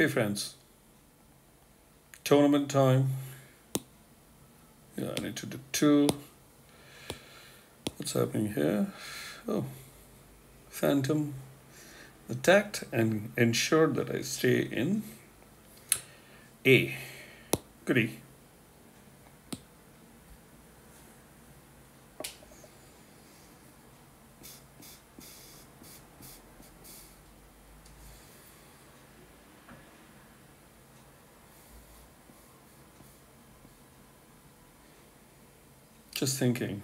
Hey friends, tournament time. Yeah, I need to do two. What's happening here? Oh, Phantom attacked and ensured that I stay in A. Goody. Just thinking.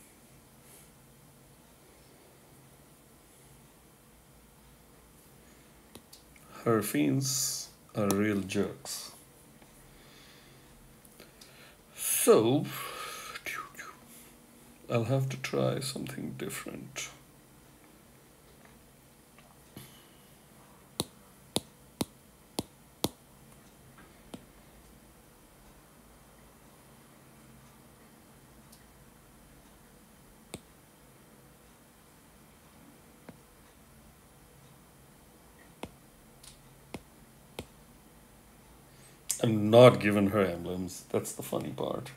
Her fiends are real jerks. So, I'll have to try something different. I'm not given her emblems. That's the funny part.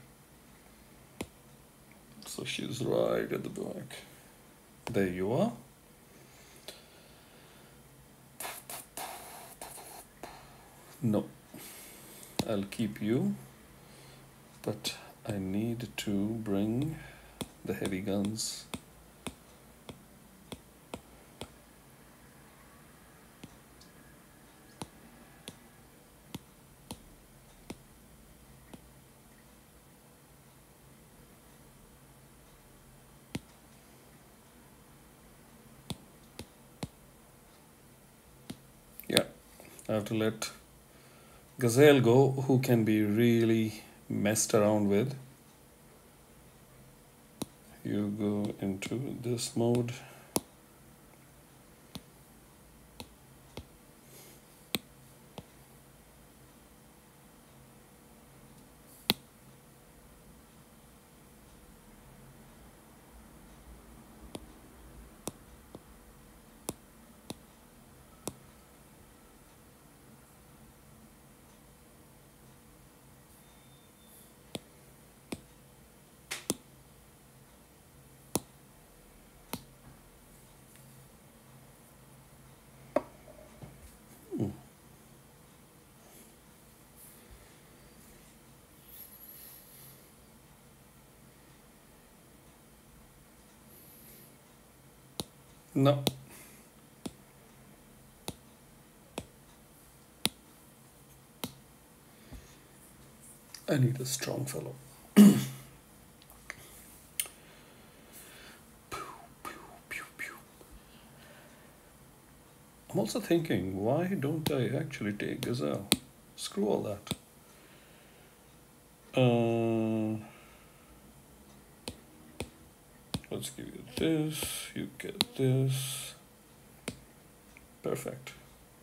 So she's right at the back. There you are. No, I'll keep you, but I need to bring the heavy guns. Yeah, I have to let Gazelle go, who can be really messed around with. You go into this mode. No, I need a strong fellow. I'm also thinking, why don't I actually take Gazelle? Screw all that. Let's give you this, you get this. Perfect.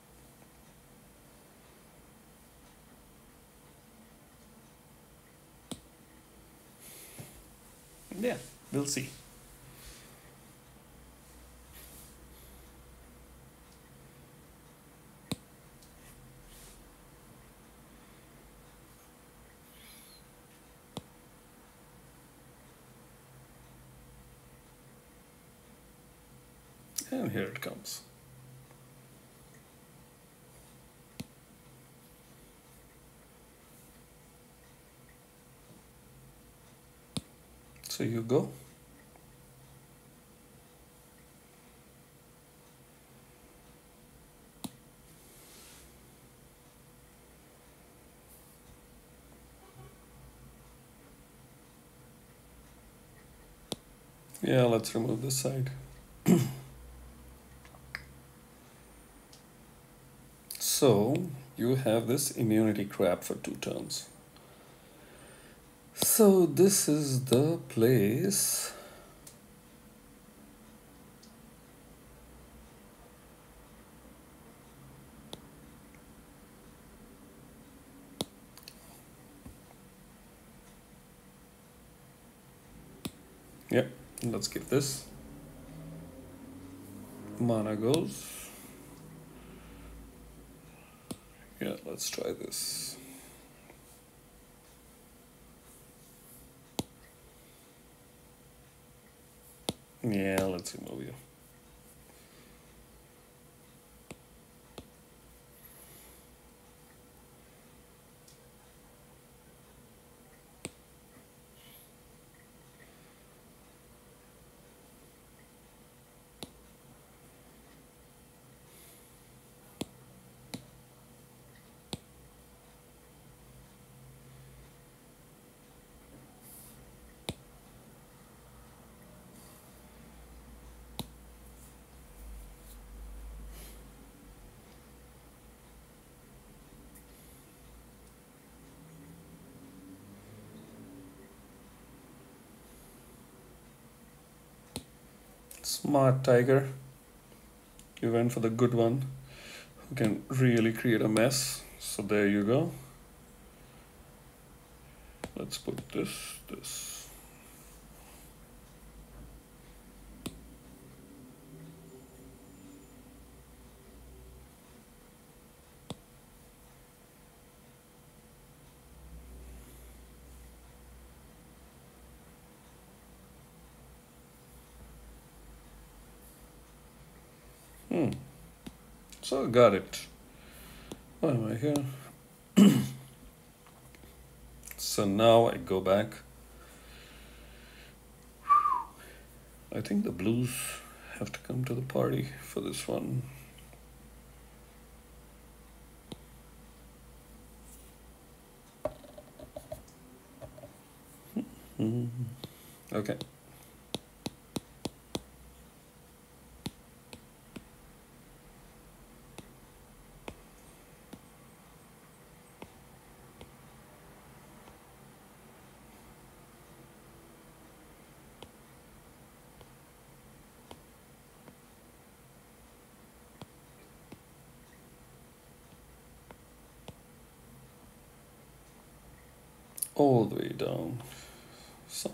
Yeah, we'll see. And here it comes. So you go. Yeah, let's remove this side. So you have this immunity crap for 2 turns. So this is the place. Yep, let's give this. Mana goes. Yeah, let's try this. Yeah, let's remove you. Smart tiger. You went for the good one who can really create a mess. So there you go. Let's put this. So got it. Why am I here? So now I go back. I think the blues have to come to the party for this one. Okay. All the way down somewhere.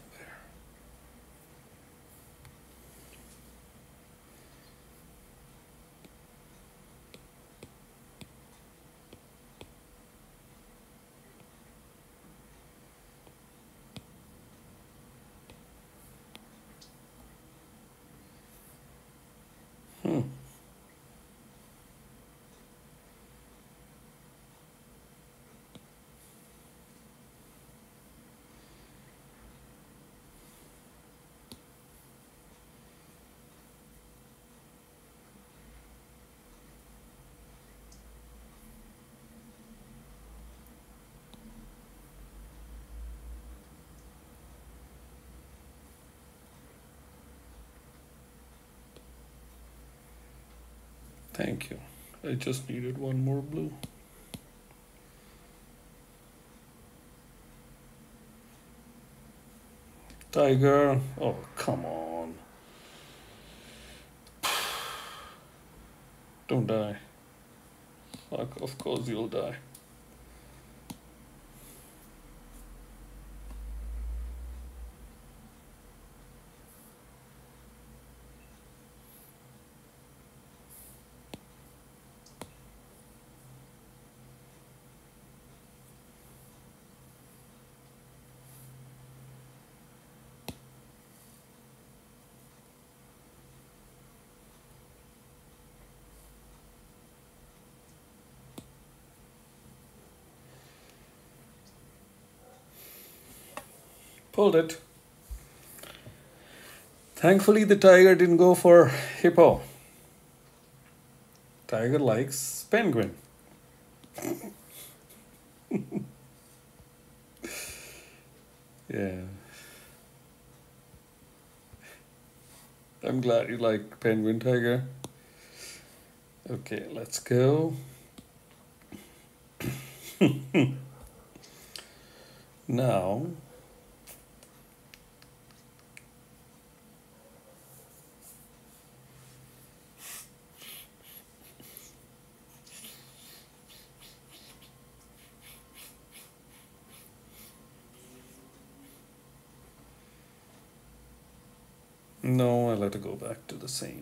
Thank you. I just needed one more blue. Tiger. Oh, come on. Don't die. Fuck, of course you'll die. Pulled it. Thankfully, the tiger didn't go for hippo. Tiger likes penguin. Yeah. I'm glad you like penguin, tiger. Okay, let's go. Now, no, I let it go back to the same.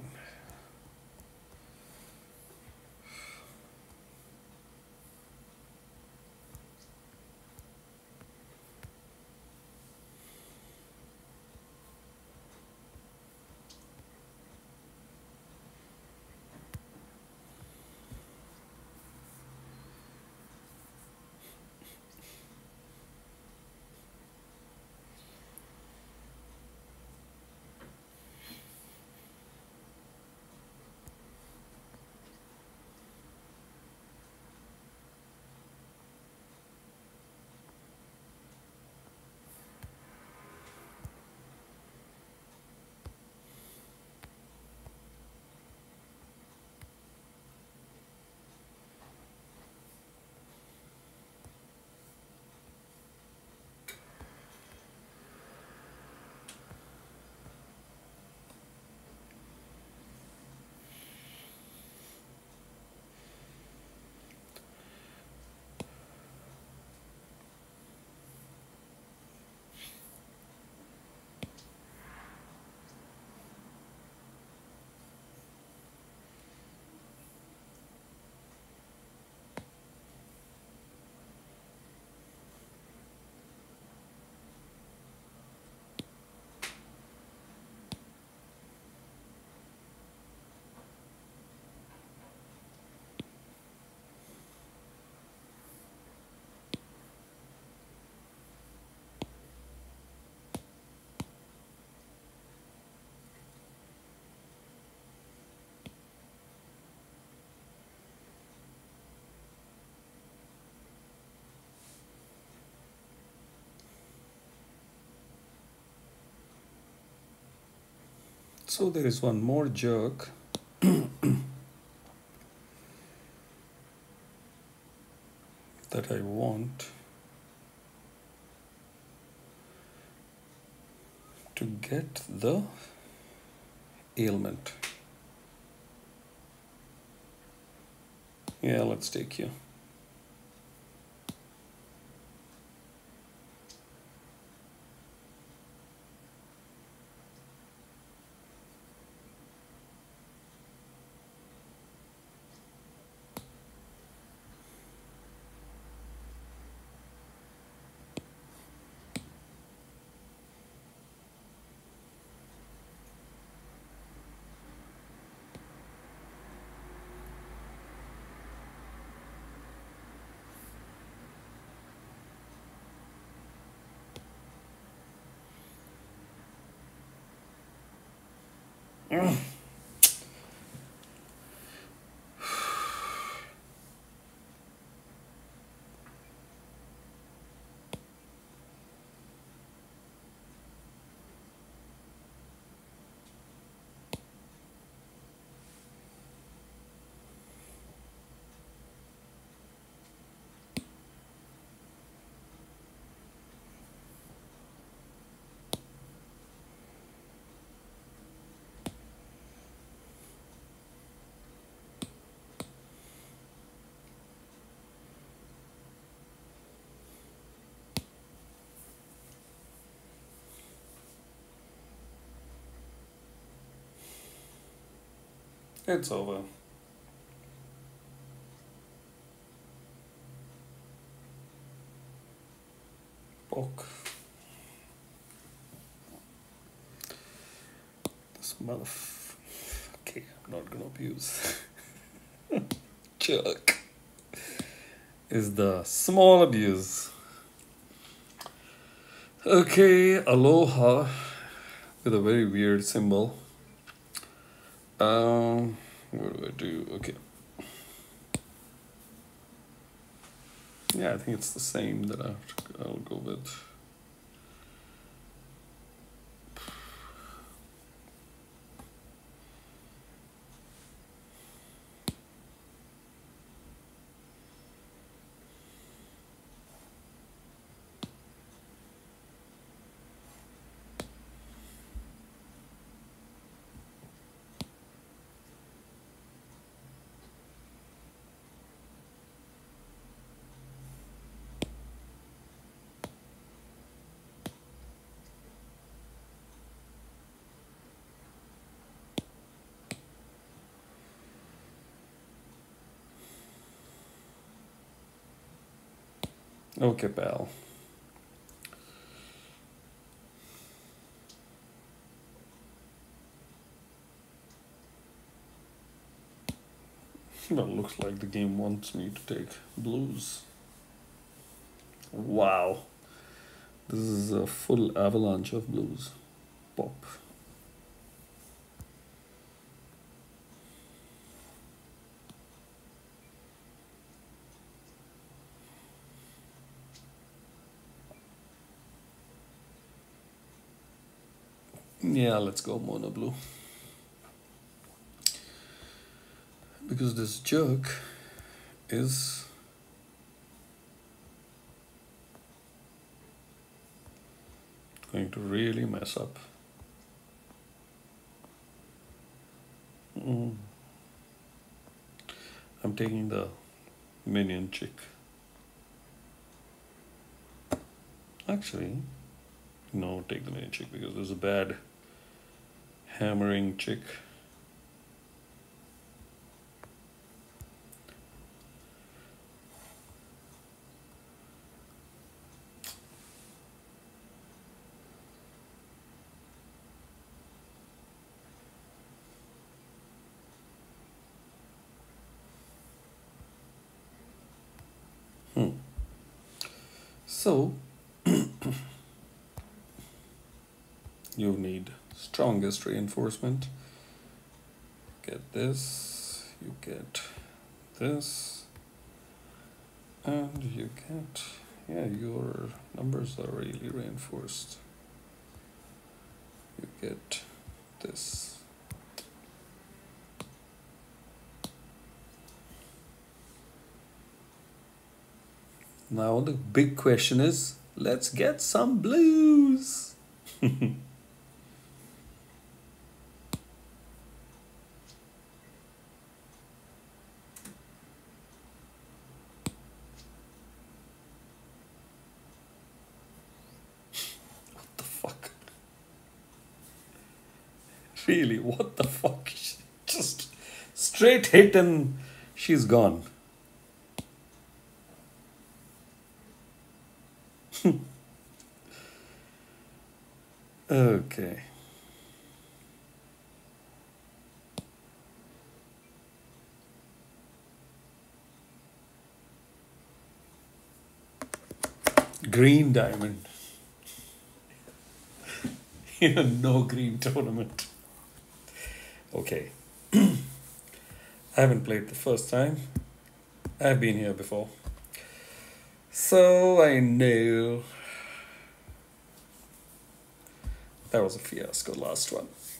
So there is one more jerk that I want to get the ailment. Yeah, let's take you. It's over. Poke. This okay, I'm not gonna abuse. Jerk is the small abuse. Okay, aloha with a very weird symbol. What do I do? Okay. Yeah, I think it's the same that I'll go with. Okay, pal. Well, looks like the game wants me to take blues. Wow. This is a full avalanche of blues. Pop. Yeah, let's go mono blue. Because this jerk is going to really mess up. I'm taking the minion chick. Actually, no, take the minion chick because there's a bad hammering chick. So, you need strongest reinforcement. Get this, you get this, and you get, yeah, your numbers are really reinforced. You get this. Now the big question is, let's get some blues. What the fuck? Really, what the fuck? Just straight hit and she's gone. Okay. Green diamond. In a no green tournament. Okay. I haven't played the first time. I've been here before. So I know that was a fiasco, last one.